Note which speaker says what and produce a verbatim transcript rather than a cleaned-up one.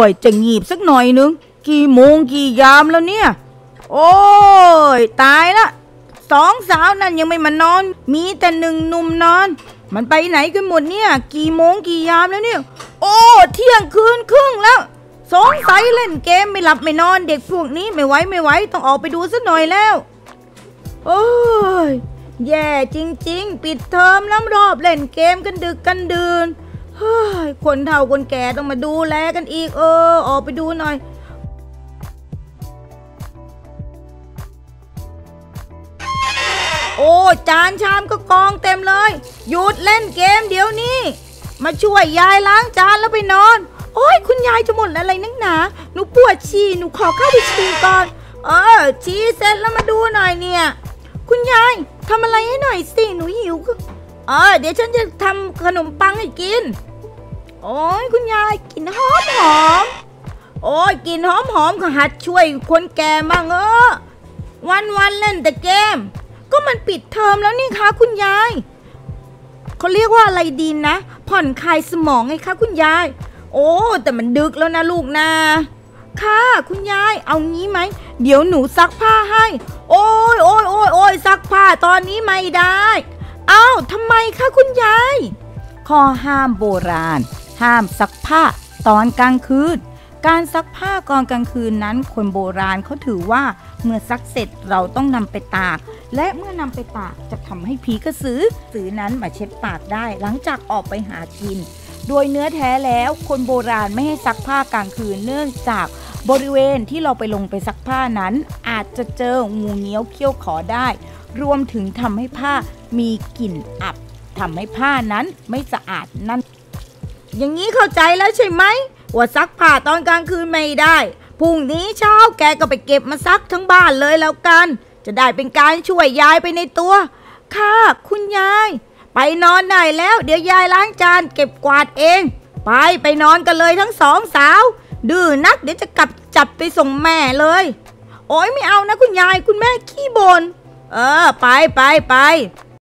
Speaker 1: ยจะงีบสักหน่อยนึงกี่โมงกี่ยามแล้วเนี่ยโอ้ยตายละสองสาวนั่นยังไม่มานอนมีแต่หนึ่งหนุ่มนอนมันไปไหนกันหมดเนี่ยกี่โมงกี่ยามแล้วเนี่ยโอ้เที่ยงคืนครึ่งแล้วสงสัยเล่นเกมไม่หลับไม่นอนเด็กพวกนี้ไม่ไหวไม่ไหวต้องออกไปดูสักหน่อยแล้วโอ้ยแย่จริงๆปิดเทอมแล้วรอบเล่นเกมกันดึกกันดื่นเฮ้ยคนเฒ่าคนแก่ต้องมาดูแลกันอีกเออออกไปดูหน่อยโอ้จานชามก็กองเต็มเลยหยุดเล่นเกมเดี๋ยวนี้มาช่วยยายล้างจานแล้วไปนอนโอ้ยคุณยายจะหมดอะไรนักหนาหนูปวดฉี่หนูขอเข้าไปฉี่ก่อนเออฉี่เสร็จแล้วมาดูหน่อยเนี่ยคุณยายทำอะไรให้หน่อยสิหนูหิวเออเดี๋ยวฉันจะทำขนมปังให้กินโอ้ยคุณยายกินหอมหอมโอ้ยกินหอมหอมก็หัดช่วยคนแก่บ้างเออวันวันเล่นแต่เกมก็มันปิดเทอมแล้วนี่คะคุณยายเขาเรียกว่าอะไรดีนะผ่อนคลายสมองไงคะคุณยายโอ้แต่มันดึกแล้วนะลูกนะค่ะคุณยายเอางี้ไหมเดี๋ยวหนูซักผ้าให้โอ้ยโอ้ยโอ้ยโอ้ยซักผ้าตอนนี้ไม่ได้เอ้าทำไมคะคุณยายข้อห้ามโบราณห้ามซักผ้าตอนกลางคืนการซักผ้าตอนกลางคืนนั้นคนโบราณเขาถือว่าเมื่อซักเสร็จเราต้องนำไปตากและเมื่อนำไปตากจะทำให้ผีกระสือสือนั้นมาเช็ดปากได้หลังจากออกไปหากินโดยเนื้อแท้แล้วคนโบราณไม่ให้ซักผ้ากลางคืนเนื่องจากบริเวณที่เราไปลงไปซักผ้านั้นอาจจะเจองูเงี้ยวเขี้ยวขอได้รวมถึงทำให้ผ้ามีกลิ่นอับทำให้ผ้านั้นไม่สะอาดนั่นอย่างนี้เข้าใจแล้วใช่ไหมว่าซักผ้าตอนกลางคืนไม่ได้พรุ่งนี้เช้าแกก็ไปเก็บมาซักทั้งบ้านเลยแล้วกันจะได้เป็นการช่วยยายไปในตัวค่ะคุณยายไปนอนได้แล้วเดี๋ยวยายล้างจานเก็บกวาดเองไปไปนอนกันเลยทั้งสองสาวดื้อนักเดี๋ยวจะกลับจับไปส่งแม่เลยโอ๊ยไม่เอานะคุณยายคุณแม่ขี้บ่นเออไปไปไป